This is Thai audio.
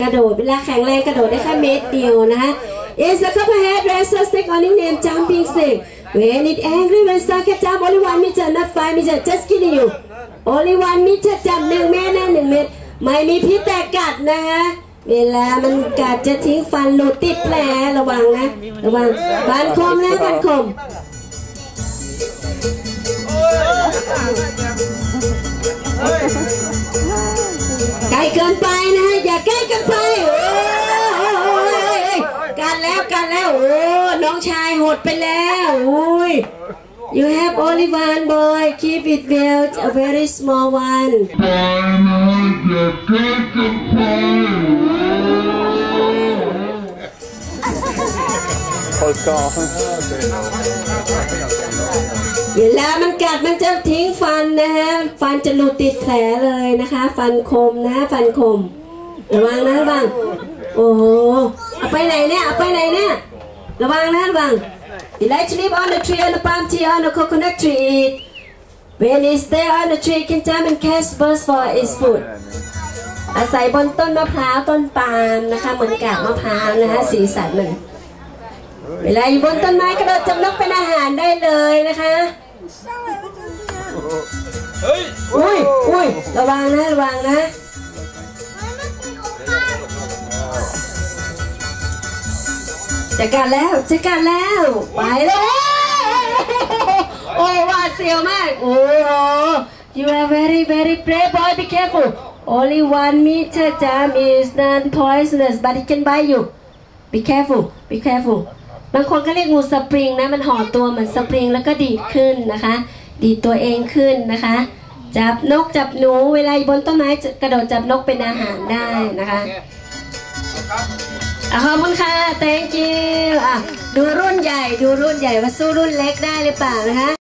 ระโดดเวลาแข็งแรงกระโดดได้แค่เมตรเดียวนะคะIs a couple head racers take on name jumping stick. When it angry when stuck at jump only 1 meter not 5 meter just kidding you. Only 1 meter จำ1 เมตรนะ1 เมตรไม่มีพิษแต่กัดนะคะเวลามันกัดจะทิ้งฟันหลุดติดแผลระวังนะระวังฟันคมนะฟันคมใกล้เกินไปนะอย่าใกล้เกินไปกันแล้วโอ้น้องชายหดไปแล้วโอ้ย You have only one boy keep it well a very small one เวลามันกัดมันจะทิ้งฟันนะฮะฟันจะหลุดติดแผลเลยนะคะฟันคมนะฟันคมระวังนะระวังโอ้โหเอาไปไหนเนี่ยเอาไปไหนเนี่ยระวังนะระวัง He likes to live on the tree on the palm tree on the coconut tree When he stay on the tree can jump and catch birds for his food อาศัยบนต้นมะพร้าวต้นปาล์มนะคะเหมือนกากมะพร้าวนะคะสีสันมันเวลาอยู่บนต้นไม้กระโดดจับนกเป็นอาหารได้เลยนะคะอุ้ยระวังนะจะกัดแล้วไปแล้วโอ้ว่าเสียวมากโอ้ You are very very brave boy be careful only 1 meter jump is non poisonous but it can bite you be careful บางคนก็เรียกงูสปริงนะมันห่อตัวเหมือนสปริงแล้วก็ดีดขึ้นนะคะดีดตัวเองขึ้นนะคะจับนกจับหนูเวลาบนต้นไม้กระโดดจับนกเป็นอาหารได้นะคะขอบคุณค่ะ thank you ดูรุ่นใหญ่ว่าสู้รุ่นเล็กได้หรือเปล่านะคะ